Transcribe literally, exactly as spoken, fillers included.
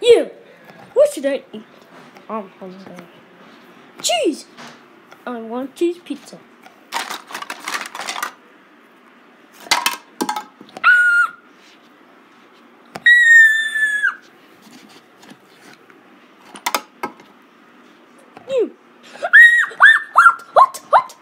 You. What should I eat? I'm hungry. Cheese. I want cheese pizza. You. What? What? What?